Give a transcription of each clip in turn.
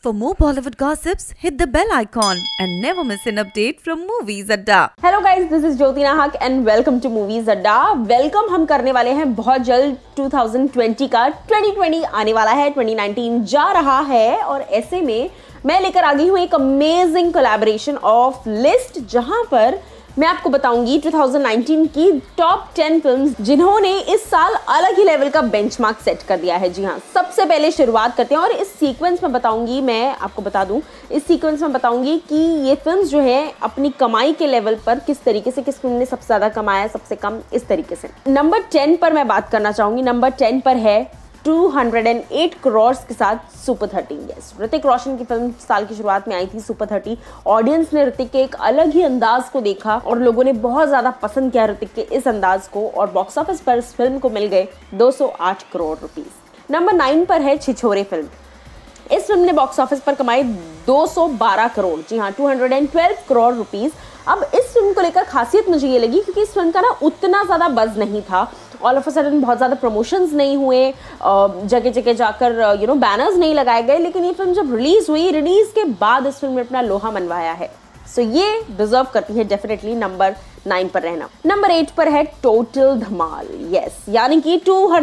For more Bollywood gossips, hit the bell icon and never miss an update from Movies Adda. Hello guys, this is Jyoti Nahak and welcome to Movies Adda. Welcome हम करने वाले हैं बहुत जल्द 2020 का 2020 आने वाला है, 2019 जा रहा है और ऐसे में मैं लेकर आ गई हूँ एक अमेजिंग कोलैबोरेशन ऑफ लिस्ट जहां पर मैं आपको बताऊंगी 2019 की टॉप 10 फिल्म्स जिन्होंने इस साल अलग ही लेवल का बेंचमार्क सेट कर दिया है। जी हाँ, सबसे पहले शुरुआत करते हैं और इस सीक्वेंस में बताऊंगी, मैं आपको बता दूं, इस सीक्वेंस में बताऊंगी कि ये फिल्म्स जो है अपनी कमाई के लेवल पर किस तरीके से, किस फिल्म ने सबसे ज्यादा कमाया, सबसे कम, इस तरीके से। नंबर 10 पर मैं बात करना चाहूंगी। नंबर 10 पर है 208 करोड़ के साथ सुपर 30। यस, ऋतिक रोशन की फिल्म साल की शुरुआत में आई थी सुपर 30। ऑडियंस ने ऋतिक के एक अलग ही अंदाज को देखा और लोगों ने बहुत ज्यादा पसंद किया ऋतिक के इस अंदाज को और बॉक्स ऑफिस पर इस फिल्म को मिल गए 208 करोड़ रुपीस। नंबर 9 पर है छिछोरे फिल्म। इस फिल्म ने बॉक्स ऑफिस पर कमाए 212 करोड़, जी हाँ 212 करोड़ रुपीस। अब इस फिल्म को लेकर खासियत मुझे ये लगी क्योंकि इस फिल्म का ना उतना ज़्यादा बज़ नहीं था, ऑल ऑफ अ सडन बहुत ज़्यादा प्रमोशंस नहीं हुए, जगह जगह जाकर बैनर्स नहीं लगाए गए, लेकिन ये फिल्म जब रिलीज़ हुई, रिलीज़ के बाद इस फिल्म ने अपना लोहा मनवाया है। सो ये डिजर्व करती है डेफिनेटली नंबर 9 पर रहना। नंबर 8 पर है टोटल धमाल। यस, यानी कि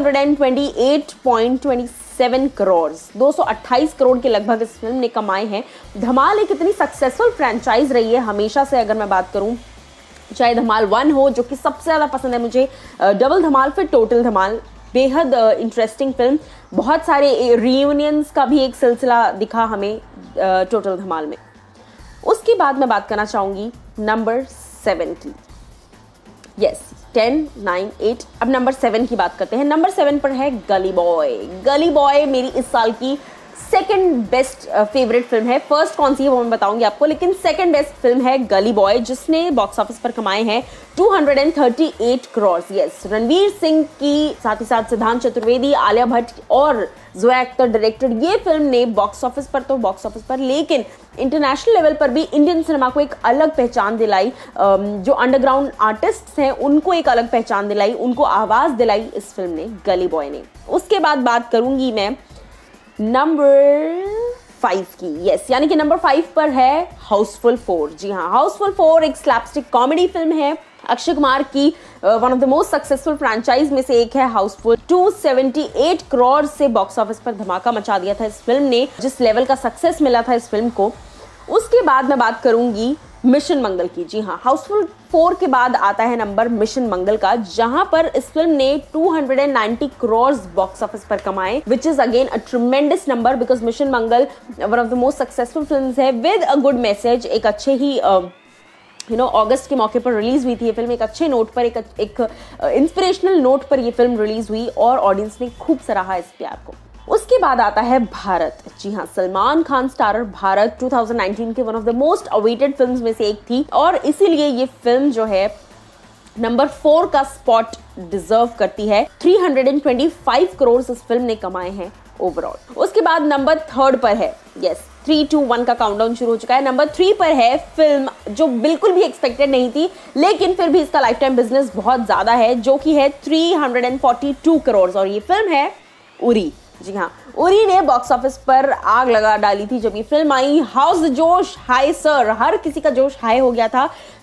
228.27 करोड़, 228 करोड़ के लगभग इस फिल्म ने कमाए हैं। धमाल एक इतनी सक्सेसफुल फ्रेंचाइज रही है हमेशा से, अगर मैं बात करूं, चाहे धमाल 1 हो जो कि सबसे ज़्यादा पसंद है मुझे, डबल धमाल, फिर टोटल धमाल, बेहद इंटरेस्टिंग फिल्म। बहुत सारे रीयूनियंस का भी एक सिलसिला दिखा हमें टोटल धमाल में। उसके बाद मैं बात करना चाहूँगी नंबर 7 की। यस, 10, 9, 8, अब नंबर 7 की बात करते हैं। नंबर 7 पर है गली बॉय। गली बॉय मेरी इस साल की सेकंड बेस्ट फेवरेट फिल्म है। फर्स्ट कौन सी है वो मैं बताऊंगी आपको, लेकिन सेकंड बेस्ट फिल्म है गली बॉय, जिसने बॉक्स ऑफिस पर कमाए हैं 238 करोड़। यस, रणवीर सिंह की साथ ही साथ सिद्धांत चतुर्वेदी, आलिया भट्ट और जोया अख्तर डायरेक्टेड ये फिल्म ने बॉक्स ऑफिस पर लेकिन इंटरनेशनल लेवल पर भी इंडियन सिनेमा को एक अलग पहचान दिलाई। जो अंडरग्राउंड आर्टिस्ट्स हैं उनको एक अलग पहचान दिलाई, उनको आवाज दिलाई इस फिल्म ने, गली बॉय ने। उसके बाद बात करूंगी मैं नंबर 5 की। यस, यानी कि नंबर 5 पर है हाउसफुल 4। जी हाँ, हाउसफुल 4 एक स्लैपस्टिक कॉमेडी फिल्म है। अक्षय कुमार की one of the most successful franchise में से एक है हाउसफुल। 278 करोड़ से बॉक्स ऑफिस पर धमाका मचा दिया था इस फिल्म ने, जिस लेवल का सक्सेस मिला था इस फिल्म को। उसके बाद मैं बात करूंगी मिशन मंगल की। जी हाँ, हाउसफुल 4 के बाद आता है नंबर मिशन मंगल का, जहां पर इस फिल्म ने 290 करोड़ बॉक्स ऑफिस पर कमाए, which is again a tremendous number because Mission Mangal one of the most successful films है विद अ गुड मैसेज। एक अच्छे ही अगस्त के मौके पर रिलीज हुई थी ये फिल्म, एक अच्छे नोट पर, एक इंस्पिरेशनल नोट पर ये फिल्म रिलीज हुई और ऑडियंस ने खूब सराहा इस प्यार को। उसके बाद आता है भारत। जी हाँ, सलमान खान स्टारर भारत 2019 के one of the most awaited films में से एक थी और इसीलिए ये फिल्म जो है नंबर 4 का स्पॉट डिजर्व करती है। 325 करोड़ इस फिल्म ने कमाए हैं ओवरऑल। उसके बाद नंबर 3 पर है, यस 3, 2, 1 का काउंटडाउन शुरू हो चुका है। नंबर 3 पर है फिल्म जो बिल्कुल भी एक्सपेक्टेड नहीं थी, लेकिन फिर भी इसका लाइफ टाइम बिजनेस बहुत ज्यादा है, जो कि है 342 करोड़ और ये फिल्म है उरी। जी हाँ, उरी ने बॉक्स ऑफिस पर आग लगा डाली थी जब ये फिल्म आई। हाउस जोश हाई सर, हर किसी का जोश हाई हो गया था।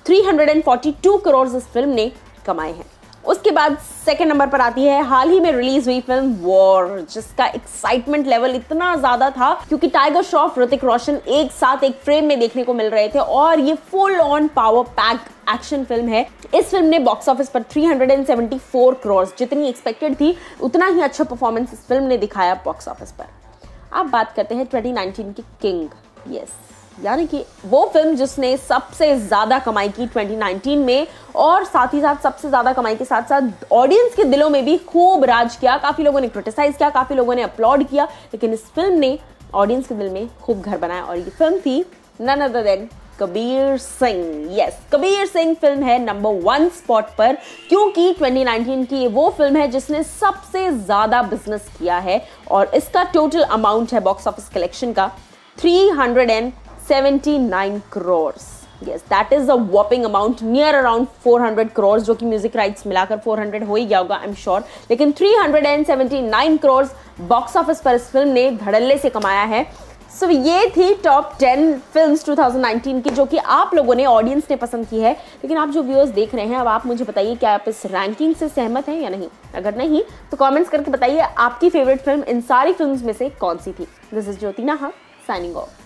342 करोड़ इस फिल्म ने कमाए हैं। उसके बाद सेकंड नंबर पर आती है हाल ही में रिलीज हुई फिल्म वॉर, जिसका एक्साइटमेंट लेवल इतना ज्यादा था क्योंकि टाइगर श्रॉफ, ऋतिक रोशन एक साथ एक फ्रेम में देखने को मिल रहे थे और ये full on power pack action film है। इस फिल्म ने बॉक्स ऑफिस पर 374 करोड़, जितनी एक्सपेक्टेड थी उतना ही अच्छा परफॉर्मेंस इस फिल्म ने दिखाया बॉक्स ऑफिस पर। अब बात करते हैं 2019 की किंग। यस, यानी कि वो फिल्म जिसने सबसे ज्यादा कमाई की 2019 में और साथ ही साथ सबसे ज्यादा कमाई के साथ साथ ऑडियंस के दिलों में भी खूब राज किया। काफी लोगों ने क्रिटिसाइज किया, काफी लोगों ने अपलॉड किया, लेकिन इस फिल्म ने ऑडियंस के दिल में खूब घर बनाया और ये फिल्म थी none other than Kabir Singh. Yes, Kabir Singh film है नंबर 1 स्पॉट पर क्योंकि 2019 की ये वो फिल्म है जिसने सबसे ज्यादा बिजनेस किया है और इसका टोटल अमाउंट है बॉक्स ऑफिस कलेक्शन का 379 crore. Yes, that is a whopping amount, near around 400 crore, जो कि म्यूजिक राइट्स मिलाकर 400 हो ही गया होगा आई एम श्योर, लेकिन 379 करोड़ बॉक्स ऑफिस पर इस फिल्म ने धड़ल्ले से कमाया है। सो ये थी टॉप 10 फिल्म्स 2019 की, जो कि आप लोगों ने, ऑडियंस ने पसंद की है। लेकिन आप जो व्यूअर्स देख रहे हैं, अब आप मुझे बताइए क्या आप इस रैंकिंग से सहमत हैं या नहीं। अगर नहीं तो कमेंट्स करके बताइए आपकी फेवरेट फिल्म इन सारी फिल्म्स में से कौन सी थी। This is Jyoti Nahar signing of.